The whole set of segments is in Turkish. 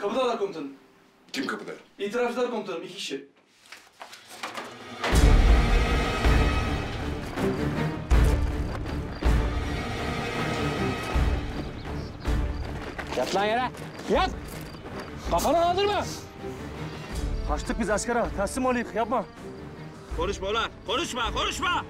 Kapıdalar komutanım. Kim kapıda? İtirafçılar komutanım, 2 kişi. Yat lan yere. Yat. Kafanı kaldırma. Kaçtık biz askere. Teslim olayım. Yapma. Konuşma ulan. Konuşma, konuşma.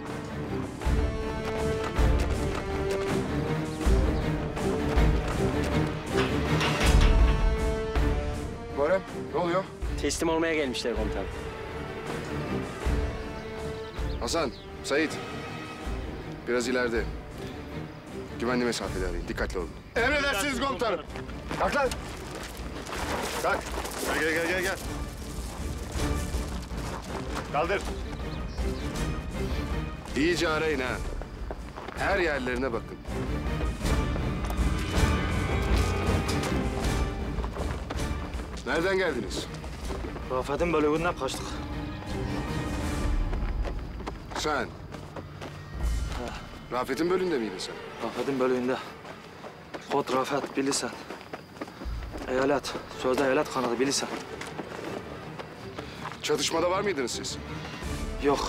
Muharrem, ne oluyor? Teslim olmaya gelmişler komutanım. Hasan, Sait. Biraz ileride. Güvenli mesafede arayın. Dikkatli olun. Emredersiniz komutanım. Kalk lan. Kalk. Gel. Kaldır. İyice arayın ha. Her yerlerine bakın. Nereden geldiniz? Rafet'in bölüğünden kaçtık. Sen. Rafet'in bölüğünde miydin sen? Rafet'in bölüğünde. Kod Rafet bilirsen. Eyalet. Sözde eyalet kanadı bilirsen. Çatışmada var mıydınız siz? Yok.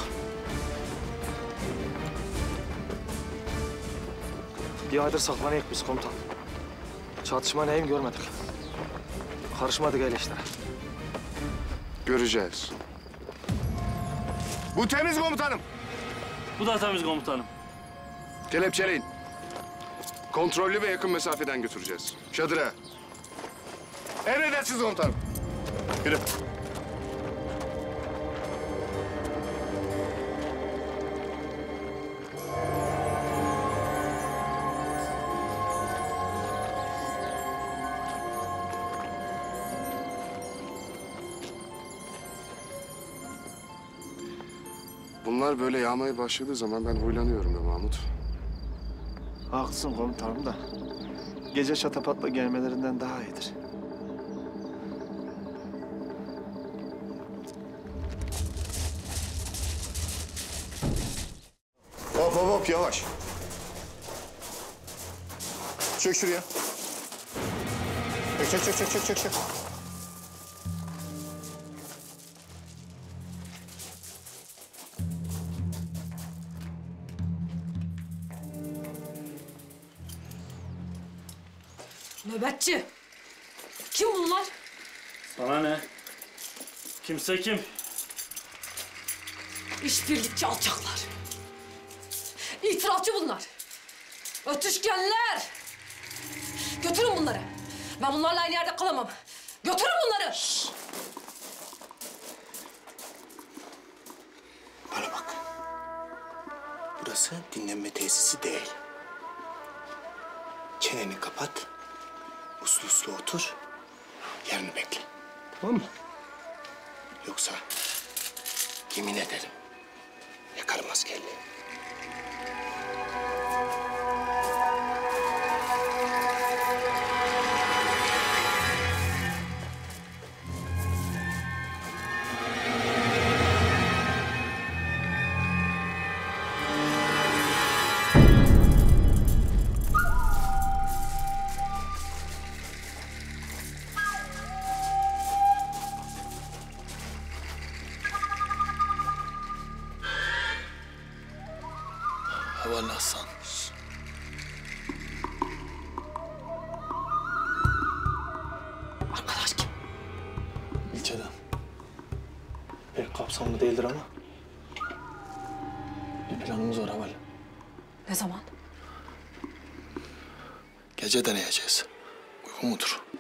Bir aydır saklanıyık biz komutan. Çatışma neyim görmedik. Karışmadık öyle işlere. Göreceğiz. Bu temiz komutanım. Bu da temiz komutanım. Kelepçeleyin. Kontrollü ve yakın mesafeden götüreceğiz. Çadıra. Emredersiniz komutanım. Yürü. Bunlar böyle yağmaya başladığı zaman ben huylanıyorum be Mahmut. Haklısın komutanım da gece şatapatla gelmelerinden daha iyidir. Hop yavaş. Çök şuraya. Çök. Nöbetçi. Kim bunlar? Sana ne? Kimse kim? İşbirlikçi alçaklar. İtirafçı bunlar. Ötüşkenler. Götürün bunları. Ben bunlarla aynı yerde kalamam. Götürün bunları. Bana bak. Burası dinlenme tesisi değil. Çeneni kapat. Uslu otur. Yarını bekle. Tamam mı? Yoksa yemin ederim yakarım askerliği. Havalı Hasan. Arkadaş kim? İlçeden. Pek kapsamlı değildir ama bir planımız var Haval. Ne zaman? Gece deneyeceğiz. Uyku mudur?